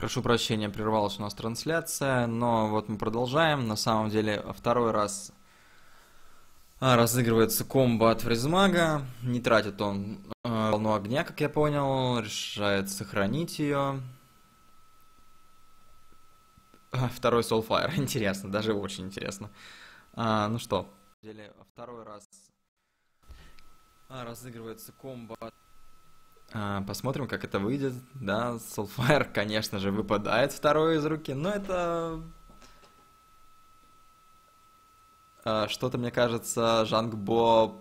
Прошу прощения, прервалась у нас трансляция, но вот мы продолжаем. На самом деле, второй раз разыгрывается комбо от Фризмага. Не тратит он волну огня, как я понял, решает сохранить ее. Второй Soulfire, интересно, даже очень интересно. Ну что, на самом деле, второй раз разыгрывается комбо. Посмотрим, как это выйдет. Да, Soulfire, конечно же, выпадает второй из руки, но это... Что-то, мне кажется, Жангбо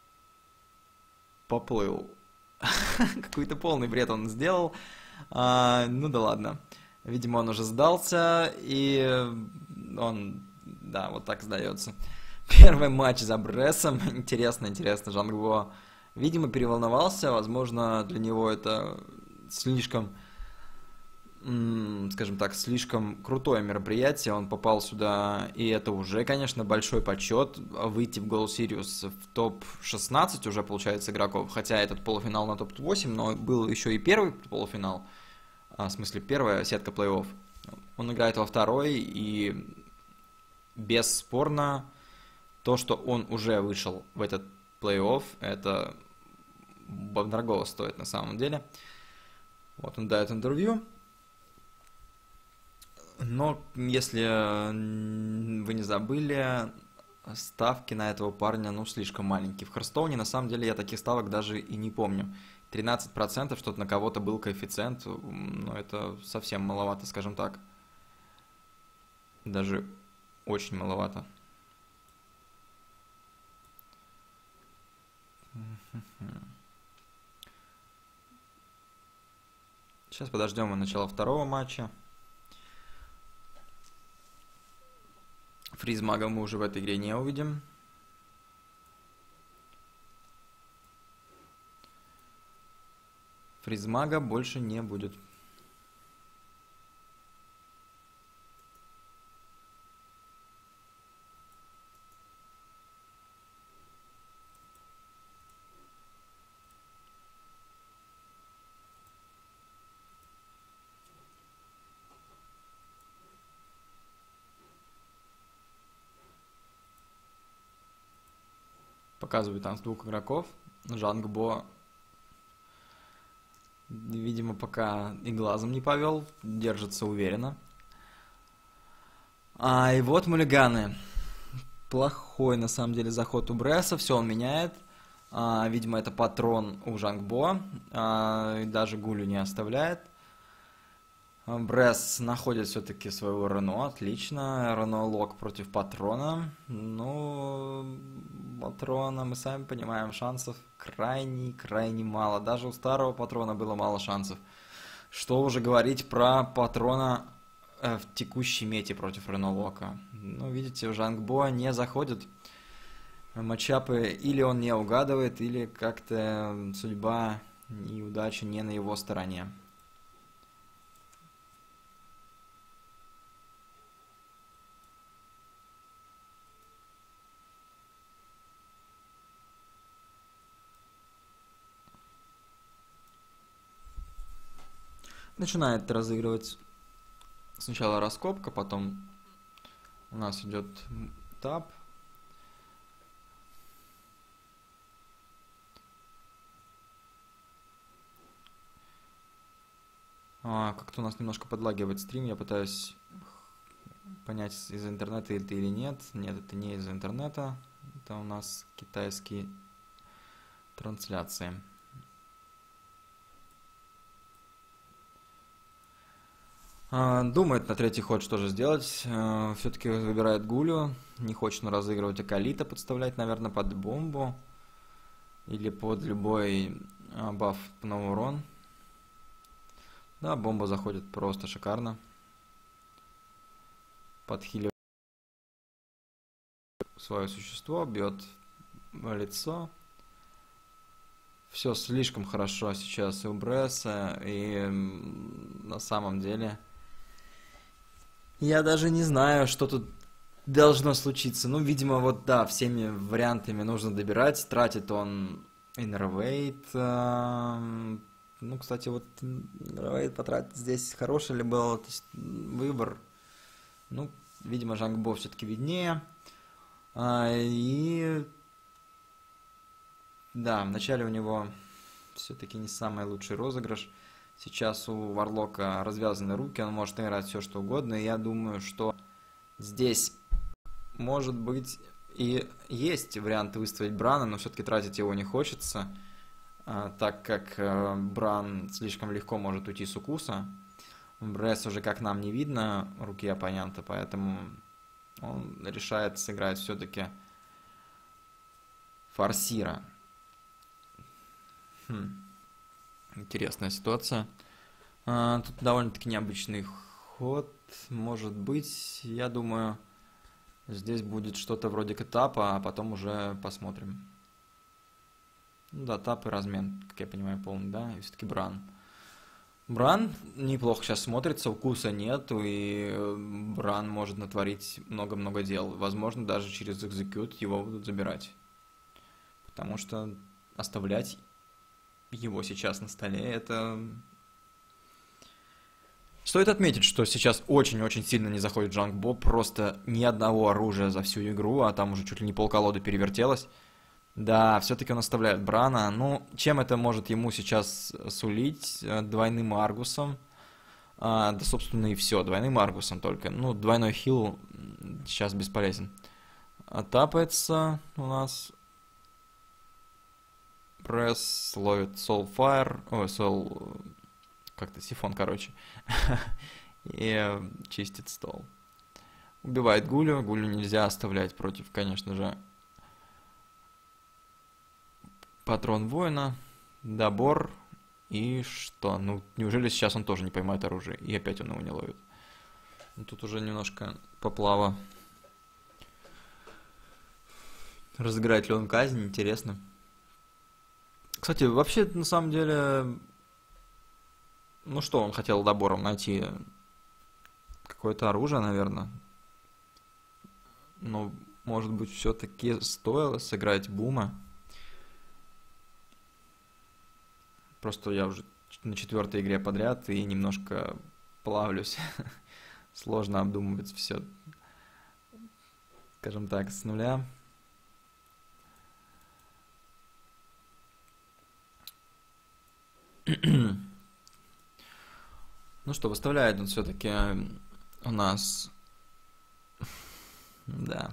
поплыл. Какой-то полный бред он сделал. Ну да ладно. Видимо, он уже сдался, и он, да, вот так сдается. Первый матч за Брессом. Интересно, Жангбо, видимо, переволновался. Возможно, для него это слишком, скажем так, слишком крутое мероприятие. Он попал сюда, и это уже, конечно, большой почет. Выйти в Gold Series в топ-16 уже, получается, игроков. Хотя этот полуфинал на топ-8, но был еще и первый полуфинал. В смысле, первая сетка плей-офф. Он играет во второй, и бесспорно то, что он уже вышел в этот плей-офф, это дорого стоит на самом деле. Вот он дает интервью. Но, если вы не забыли, ставки на этого парня, ну, слишком маленькие. В Херстоуне, на самом деле, я таких ставок даже и не помню. 13%, что-то на кого-то был коэффициент, но это совсем маловато, скажем так. Даже очень маловато. Сейчас подождем начала второго матча. Фризмага мы уже в этой игре не увидим. Фризмага больше не будет. Показывает там с двух игроков. Жангбо, видимо, пока и глазом не повел, держится уверенно. И вот муллиганы. Плохой, на самом деле, заход у Бресса. Все он меняет. Видимо, это патрон у Жангбо. И даже Гулю не оставляет. Бресс находит все-таки своего Рено. Отлично. Рено лок против патрона. Ну, патрона, мы сами понимаем, шансов крайне мало. Даже у старого патрона было мало шансов. Что уже говорить про патрона в текущей мете против Рено лока. Ну, видите, у Жангбо не заходит матчапы. Или он не угадывает, или как-то судьба и удача не на его стороне. Начинает разыгрывать сначала раскопка, потом у нас идет тап. Как-то у нас немножко подлагивает стрим, я пытаюсь понять, из-за интернета это или нет. Нет, это не из-за интернета, это у нас китайские трансляции. Думает на третий ход, что же сделать. Все-таки выбирает Гулю. Не хочет он разыгрывать Акалита, подставлять, наверное, под бомбу. Или под любой баф на урон. Да, бомба заходит просто шикарно. Подхиливает свое существо, бьет в лицо. Все слишком хорошо сейчас и у Бресса, и на самом деле... Я даже не знаю, что тут должно случиться. Ну, видимо, вот да, всеми вариантами нужно добирать. Тратит он Innervate, Ну, кстати, вот Рейд потратить здесь хороший ли был выбор? Ну, видимо, Жангбо все-таки виднее. И да, вначале у него все-таки не самый лучший розыгрыш. Сейчас у Варлока развязаны руки, он может играть все что угодно. И я думаю, что здесь может быть и есть вариант выставить Брана, но все-таки тратить его не хочется, так как Бран слишком легко может уйти с укуса. Бресс уже как нам не видно руки оппонента, поэтому он решает сыграть все-таки форсира. Интересная ситуация. Тут довольно-таки необычный ход. Может быть, я думаю, здесь будет что-то вроде тапа, а потом уже посмотрим. Ну да, тап и размен, как я понимаю, полный, да, и все-таки Бран. Бран неплохо сейчас смотрится, укуса нету, и Бран может натворить много-много дел. Возможно, даже через экзекют его будут забирать. Потому что оставлять его сейчас на столе, это... Стоит отметить, что сейчас очень-очень сильно не заходит Жангбо, просто ни одного оружия за всю игру, а там уже чуть ли не полколоды перевертелось. Да, все-таки он оставляет Брана. Ну, чем это может ему сейчас сулить? Двойным Аргусом. Да, собственно, и все. Двойным Аргусом только. Ну, двойной хил сейчас бесполезен. Тапается у нас. Пресс ловит Soulfire. Ой, Soul... Как-то сифон, короче. И чистит стол. Убивает Гулю. Гулю нельзя оставлять против, конечно же, Патрон воина, добор, и что? Ну, неужели сейчас он тоже не поймает оружие? И опять он его не ловит. Ну, тут уже немножко поплава. Разыграет ли он казнь? Интересно. Кстати, вообще, на самом деле... Ну что, он хотел добором найти какое-то оружие, наверное. Но, может быть, все-таки стоило сыграть Бума. Просто я уже на 4-й игре подряд и немножко плавлюсь. Сложно обдумывать все, скажем так, с нуля. Ну что, выставляет он все-таки у нас... Да.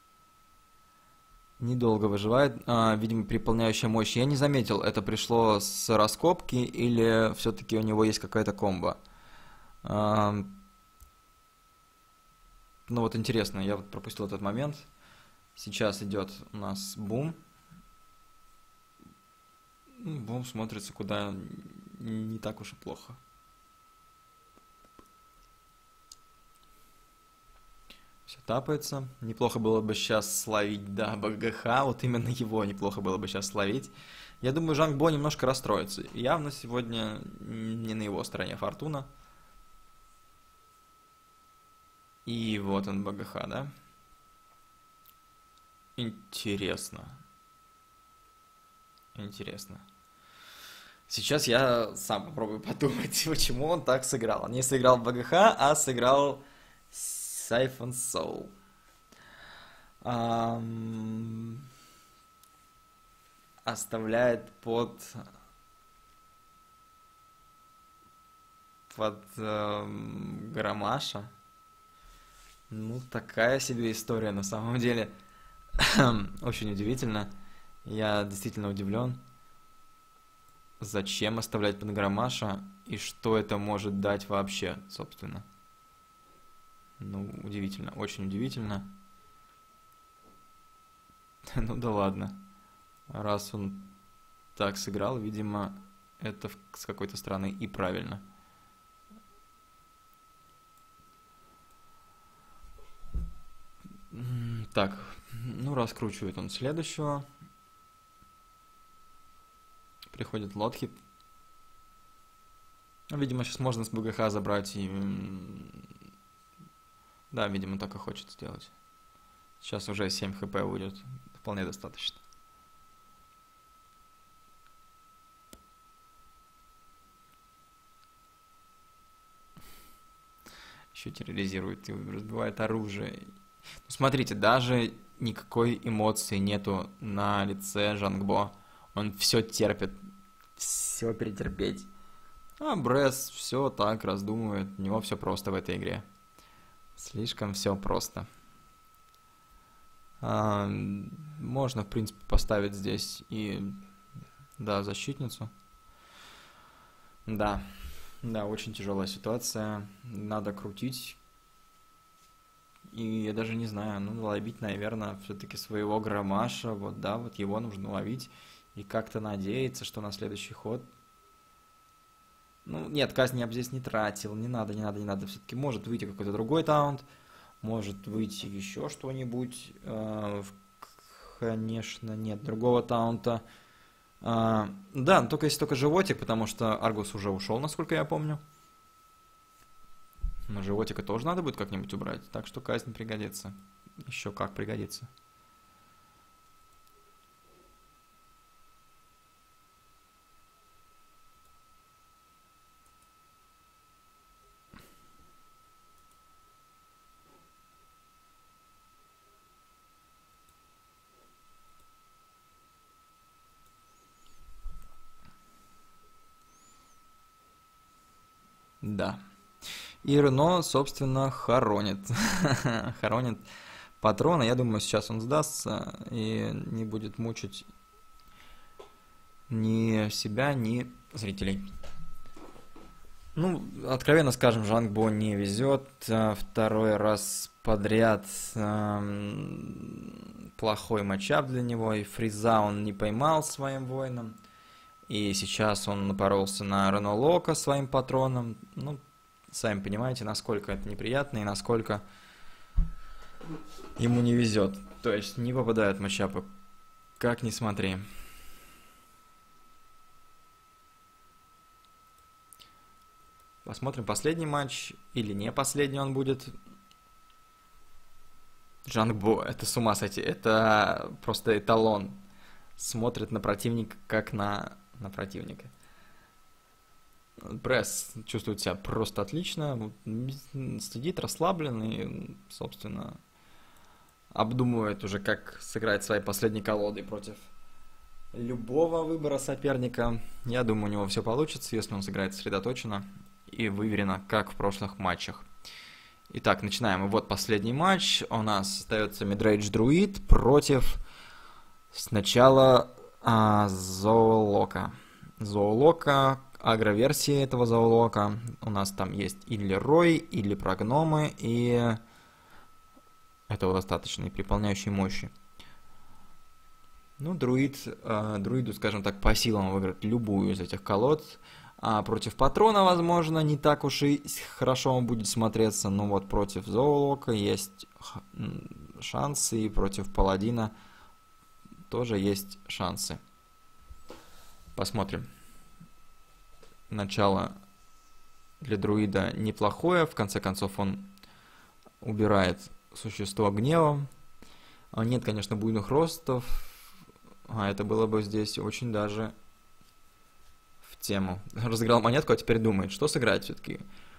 Недолго выживает. Видимо, переполняющая мощь. Я не заметил, это пришло с раскопки или все-таки у него есть какая-то комбо. Ну вот интересно, я вот пропустил этот момент. Сейчас идет у нас бум. Бум смотрится куда не так уж и плохо. Все тапается. Неплохо было бы сейчас словить, да, БГХ. Вот именно его неплохо было бы сейчас словить. Я думаю, Жангбо немножко расстроится. Явно сегодня не на его стороне фортуна. И вот он, БГХ, да? Интересно. Интересно. Сейчас я сам попробую подумать, почему он так сыграл. Он не сыграл БГХ, а сыграл Siphon Soul. Оставляет под Громаша. Ну, такая себе история на самом деле. Очень удивительно. Я действительно удивлен. Зачем оставлять под Громаша и что это может дать вообще, собственно. Ну, удивительно, очень удивительно. Ну да ладно. Раз он так сыграл, видимо, это с какой-то стороны и правильно. Так, ну раскручивает он следующего. Приходит Лотхип. Видимо, сейчас можно с БГХ забрать и... Да, видимо, так и хочет сделать. Сейчас уже 7 хп будет. Вполне достаточно. еще терроризирует и разбивает оружие. Ну, смотрите, даже никакой эмоции нету на лице Жангбо. Он все терпит, все перетерпеть. А Бресс все так раздумывает, у него все просто в этой игре. Слишком все просто. Можно, в принципе, поставить здесь и, да, защитницу. Да, очень тяжелая ситуация. Надо крутить. И я даже не знаю, ловить, наверное, все-таки своего Громаша. Вот, да, вот его нужно ловить. И как-то надеяться, что на следующий ход... Нет, казнь я бы здесь не тратил. Не надо. Все-таки может выйти какой-то другой таунт. Может выйти еще что-нибудь. Конечно, нет другого таунта. Да, только если только животик, потому что Аргус уже ушел, насколько я помню. Но животика тоже надо будет как-нибудь убрать, так что казнь пригодится. Еще как пригодится. Да. И Рено, собственно, хоронит. Хоронит патрона. Я думаю, сейчас он сдастся и не будет мучить ни себя, ни зрителей. Откровенно скажем, Жангбо не везет. Второй раз подряд плохой матчап для него. И фриза он не поймал своим воином. И сейчас он напоролся на Рено Лока своим патроном. Сами понимаете, насколько это неприятно и насколько ему не везет. То есть не попадают матчапы, как ни смотри. Посмотрим, последний матч или не последний он будет. Жангбо, это с ума сойти, это просто эталон. Смотрит на противника, как на противника. Бресс чувствует себя просто отлично, сидит расслаблен и, собственно, обдумывает уже, как сыграть своей последней колодой против любого выбора соперника. Я думаю, у него все получится, если он сыграет сосредоточенно и выверено, как в прошлых матчах. Итак, начинаем. И вот последний матч. У нас остается Midrange Druid против сначала Зоолока. Агроверсии этого Зоолока. У нас там есть или Рой, или прогномы, и этого достаточно, и при полняющей мощи. Друиду, скажем так, по силам выиграть любую из этих колод. А против патрона, возможно, не так уж и хорошо он будет смотреться, но вот против Зоолока есть шансы, и против паладина тоже есть шансы. Посмотрим. Начало для друида неплохое, в конце концов он убирает существо гнева. Нет, конечно, буйных ростов, это было бы здесь очень даже в тему. Разыграл монетку, а теперь думает, что сыграть все-таки.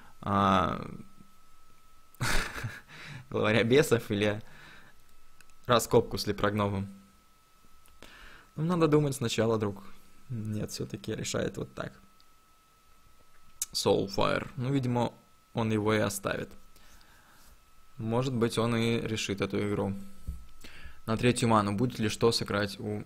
Главаря бесов или раскопку с лепрогномом. Надо думать сначала, друг. Нет, все-таки решает вот так. Soulfire. Видимо, он его и оставит. Может быть, он и решит эту игру. На третью ману будет ли что сыграть у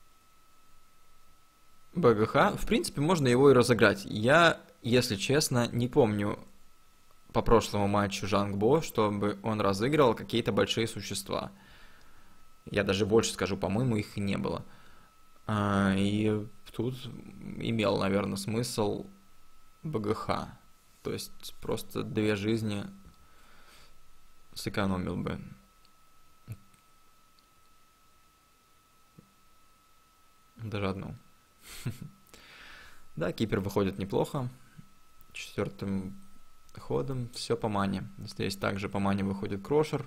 БГХ? В принципе, можно его и разыграть. Я, если честно, не помню по прошлому матчу Жангбо, чтобы он разыгрывал какие-то большие существа. Я даже больше скажу, по-моему, их и не было. И тут имел, наверное, смысл БГХ. То есть просто 2 жизни сэкономил бы. Даже одну. Да, кипер выходит неплохо. 4-м ходом все по мане. Здесь также по мане выходит Крошер.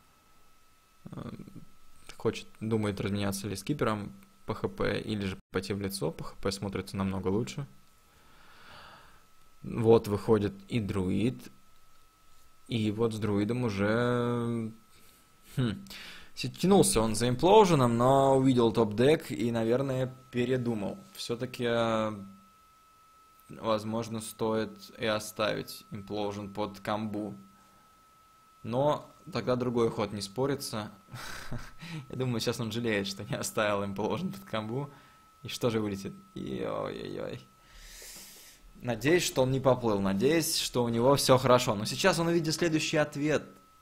Думает разменяться ли с кипером по ХП или же пойти в лицо. По ХП смотрится намного лучше. Вот выходит и друид. И вот с друидом уже... Тянулся он за имплоуженом, но увидел топ-дек и, наверное, передумал. Все-таки, возможно, стоит и оставить имплоужен под камбу. Но тогда другой ход не спорится. Я думаю, сейчас он жалеет, что не оставил имплоужен под камбу. И что же вылетит? Ой-ой-ой. Надеюсь, что он не поплыл. Надеюсь, что у него все хорошо. Но сейчас он увидит следующий ответ.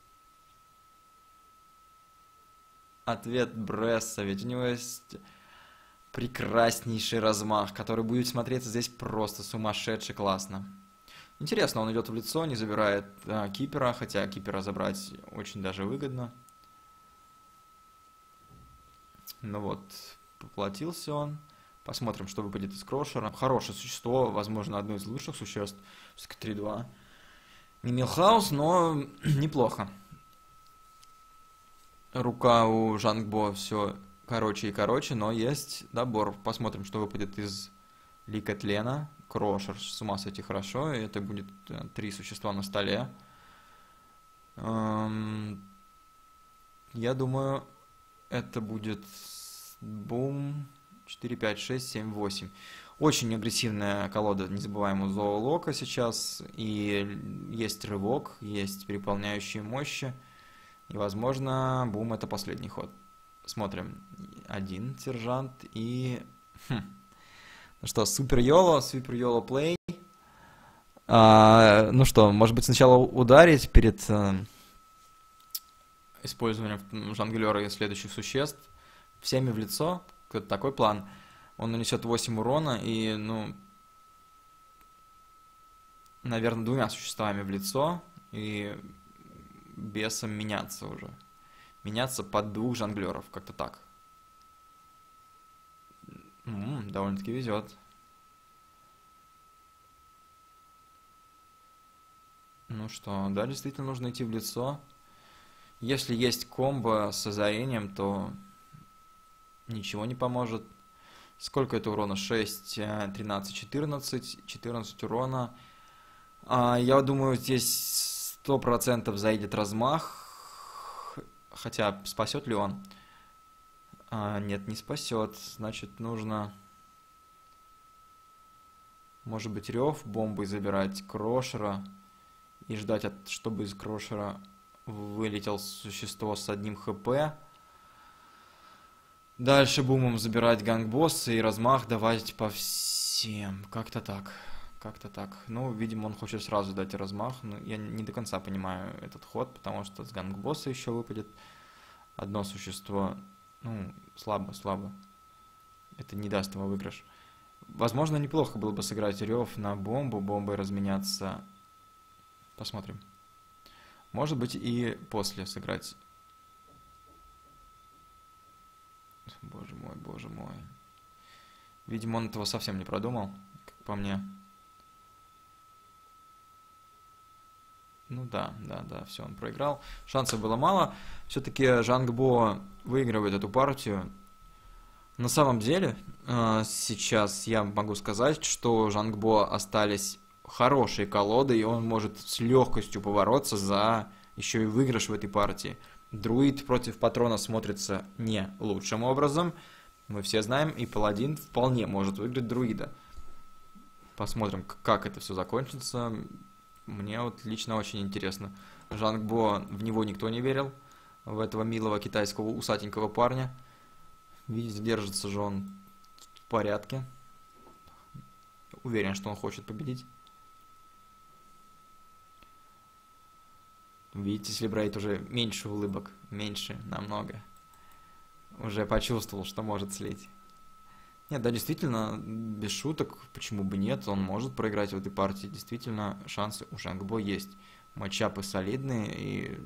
Ответ Бресса. Ведь у него есть прекраснейший размах, который будет смотреться здесь просто сумасшедше классно. Интересно, он идет в лицо, не забирает кипера, хотя кипера забрать очень даже выгодно. Ну вот, поплатился он. Посмотрим, что выпадет из крошера. Хорошее существо, возможно, одно из лучших существ. Все-таки 3-2. Не Милхаус, но неплохо. Рука у Жангбо все короче и короче, но есть добор. Посмотрим, что выпадет из Лика Тлена. Крошер, с ума сойти хорошо. И это будет 3 существа на столе. Я думаю, это будет бум 4, 5, 6, 7, 8. Очень агрессивная колода, не забываем, у Зоолока сейчас. И есть рывок, есть переполняющие мощи. И, возможно, бум это последний ход. Смотрим. 1 сержант и... Ну что, Супер Йоло плей. Ну что, может быть, сначала ударить перед использованием жонглера и следующих существ. Всеми в лицо. Такой план. Он нанесет 8 урона и, ну... Наверное, 2 существами в лицо. И... бесом меняться уже. Меняться под 2 жонглеров, как-то так. Довольно-таки везет. Ну что, да, действительно нужно идти в лицо. Если есть комбо с озарением, то ничего не поможет. Сколько это урона? 6, 13, 14. 14 урона. Я думаю, здесь 100% заедет размах. Хотя, спасет ли он? Нет, не спасет. Значит, нужно... Может быть, рев бомбой забирать крошера. И ждать, чтобы из крошера вылетел существо с 1 хп. Дальше бумом забирать гангбосса и размах давать по всем. Как-то так. Как-то так. Ну, видимо, он хочет сразу дать размах. Но я не до конца понимаю этот ход, потому что с гангбосса еще выпадет одно существо. Ну, слабо. Это не даст ему выигрыш. Возможно, неплохо было бы сыграть рев на бомбу, бомбой разменяться. Посмотрим. Может быть, и после сыграть. Боже мой. Видимо, он этого совсем не продумал, как по мне. Ну да, все, он проиграл. Шансов было мало. Все-таки Жангбо выигрывает эту партию. На самом деле, сейчас я могу сказать, что у Жангбо остались хорошие колоды, и он может с легкостью побороться за еще и выигрыш в этой партии. Друид против патрона смотрится не лучшим образом. Мы все знаем, и паладин вполне может выиграть друида. Посмотрим, как это все закончится. Мне вот лично очень интересно. Жангбо, в него никто не верил. В этого милого китайского усатенького парня. Видите, держится же он в порядке. Уверен, что он хочет победить. Видите, Слибрейт уже меньше улыбок. Меньше намного. Уже почувствовал, что может слить. Нет, да, действительно, без шуток, почему бы нет, он может проиграть в этой партии. Действительно, шансы у Жангбо есть. Матчапы солидные, и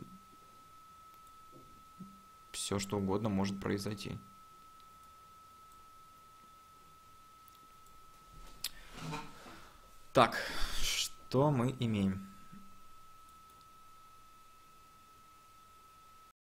все что угодно может произойти. Так, что мы имеем?